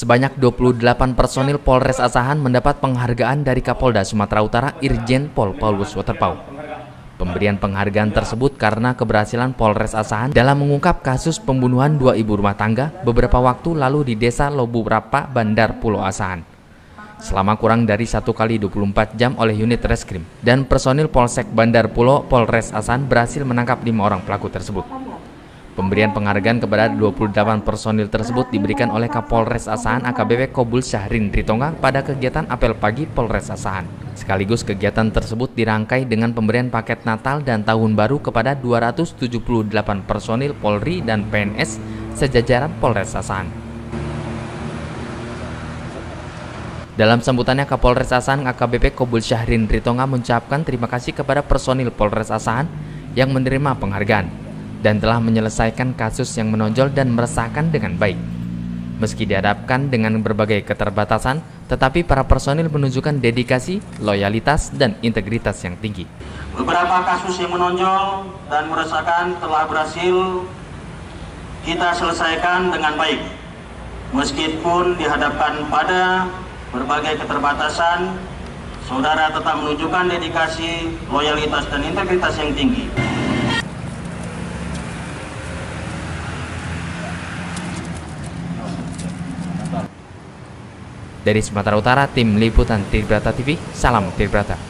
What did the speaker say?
Sebanyak 28 personil Polres Asahan mendapat penghargaan dari Kapolda Sumatera Utara Irjen Pol Paulus Waterpauw. Pemberian penghargaan tersebut karena keberhasilan Polres Asahan dalam mengungkap kasus pembunuhan 2 ibu rumah tangga beberapa waktu lalu di Desa Lobu Rapa, Bandar Pulau Asahan. Selama kurang dari 1 kali 24 jam oleh unit reskrim dan personil Polsek Bandar Pulau Polres Asahan berhasil menangkap 5 orang pelaku tersebut. Pemberian penghargaan kepada 28 personil tersebut diberikan oleh Kapolres Asahan AKBP Kobul Syahrin Ritonga pada kegiatan apel pagi Polres Asahan. Sekaligus kegiatan tersebut dirangkai dengan pemberian paket Natal dan Tahun Baru kepada 278 personil Polri dan PNS sejajaran Polres Asahan. Dalam sambutannya, Kapolres Asahan AKBP Kobul Syahrin Ritonga mengucapkan terima kasih kepada personil Polres Asahan yang menerima penghargaan dan telah menyelesaikan kasus yang menonjol dan meresahkan dengan baik. Meski dihadapkan dengan berbagai keterbatasan, tetapi para personil menunjukkan dedikasi, loyalitas, dan integritas yang tinggi. Beberapa kasus yang menonjol dan meresahkan telah berhasil kita selesaikan dengan baik. Meskipun dihadapkan pada berbagai keterbatasan, saudara tetap menunjukkan dedikasi, loyalitas, dan integritas yang tinggi. Dari Sumatera Utara, Tim Liputan Tribrata TV, salam Tribrata.